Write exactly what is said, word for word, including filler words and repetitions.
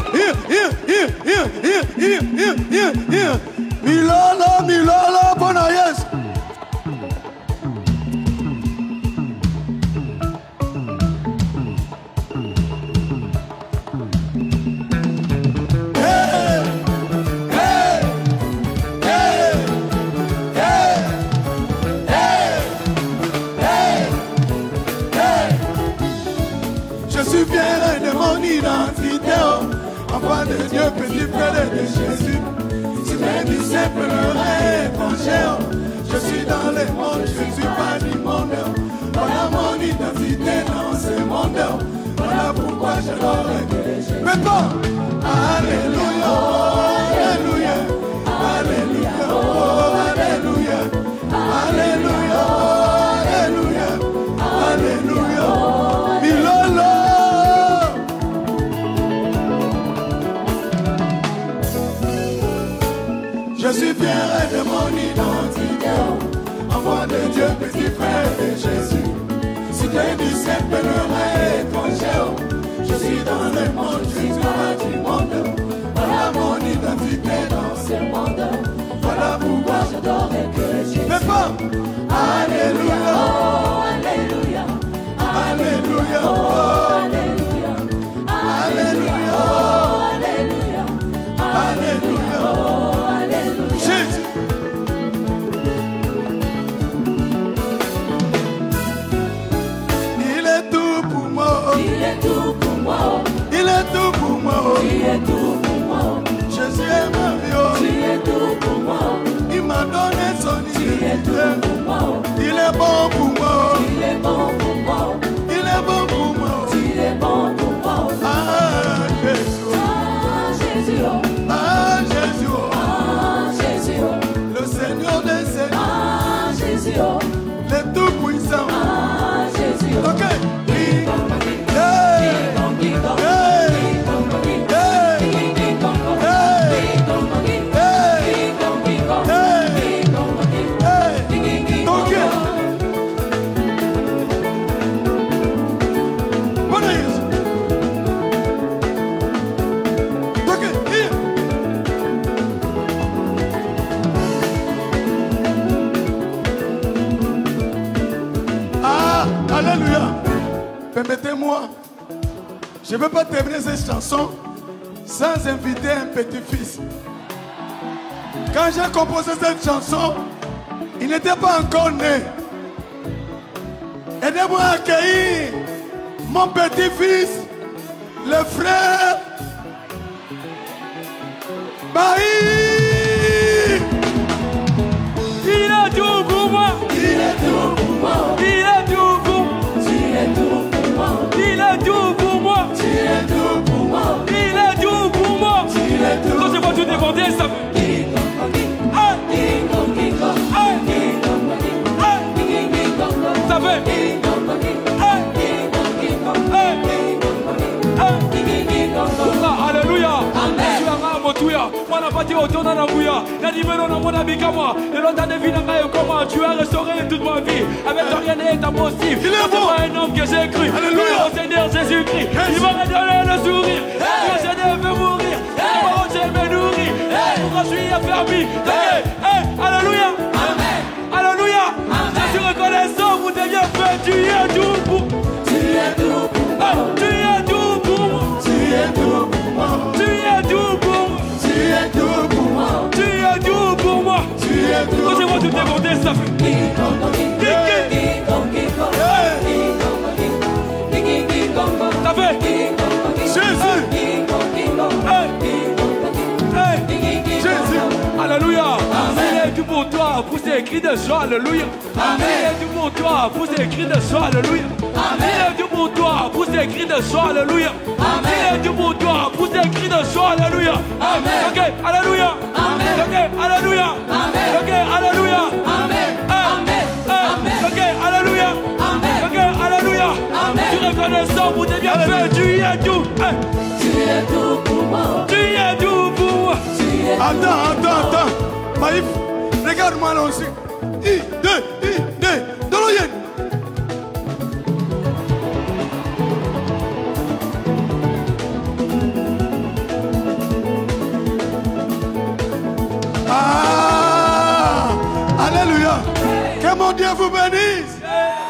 Milala, Milala, Bonayes. Enfant de Dieu, petit frère de Jésus. Si mes disciples leur étranger, je suis dans le monde, je ne suis pas du monde. Voilà mon identité dans ce monde. Voilà pourquoi je l'aurai. Mais pas. Alléluia, Alléluia, Alléluia, Alléluia, Alléluia, Alléluia, Alléluia. Milala. Je suis fier de mon identité, enfant de Dieu, petit frère de Jésus. Si tes disciples leur étranger, je suis dans le monde, je suis pas du monde. Voilà mon identité dans ce monde. Voilà pourquoi j'adorerai que Jésus. Mais pas. Alléluia, oh, Alléluia, Alléluia, oh, Alléluia, Alléluia, oh, Alléluia, Alléluia, oh. Jésus. Il est tout pour moi. Il est tout pour moi. Il est tout pour moi. Il est tout pour moi. Jésus est ma vie. Il est tout pour moi. Il m'a donné son Il est tout pour moi. Il est bon pour moi. Il est bon pour moi. Il est bon pour moi. Il est bon pour moi. Ah Jésus. Ah Jésus. Ah Jésus. Ah Jésus. Le Seigneur des Seigneurs. Ah Jésus. Le Tout-Puissant. Ah Jésus. Ok. Alléluia. Permettez-moi, je ne veux pas terminer cette chanson sans inviter un petit-fils. Quand j'ai composé cette chanson, il n'était pas encore né. Aidez-moi à accueillir mon petit-fils, le frère Baï. Il est tout pour moi. Il est tout pour moi. Il est tout pour moi. Il est tout pour moi. Il est tout pour moi. Il est tout pour moi. Il est tout pour moi. Il est tout. Quand je vois tout demander, ça fait. Ça fait. Alléluia. Moi n'a pas dit autour d'un embouillard. La numéro dans mon habit comme moi. Et l'autre de vie n'a pas eu comment. Tu as restauré toute ma vie. Avec toi rien n'est impossible. Il est bon. C'est pas un homme que j'ai cru. Alléluia. Au Seigneur Jésus-Christ. Il m'a redonné le sourire. Le Seigneur veut mourir. La parole j'aime nourrir. Pourquoi je suis affermi. Alléluia. Amen. Alléluia. Je suis reconnaissant pour tes bienfaits. Tu es tout pour moi. Tu es tout pour moi. Tu es tout pour moi. Tu es tout pour moi. Tu es tout pour moi. Tu es tout pour moi. Tu es tout pour moi. Tu es tout. Quand je vois tout démonter, ça fait. Ça fait. Jésus. Jésus. Alléluia. Il est tout pour toi pour ces cris de joie. Alléluia. Il est tout pour toi pour ces cris de joie. Alléluia. Il est tout pour toi pour ces cris de joie. Alléluia. Il est tout pour toi pour ces cris de joie. Alléluia. Ok. Alléluia. Ok. Alléluia. Ok. Alléluia. Ok. Alléluia. Ok. Alléluia. Tu es reconnaissant pour tes bienfaits. Tu es tout. Tu es tout pour moi. Tu es tout pour moi. Attends, attends, attends. Maïf, regarde-moi là aussi. I, deux, I, deux. Doloyen. Ah, alléluia. Que mon Dieu vous bénisse.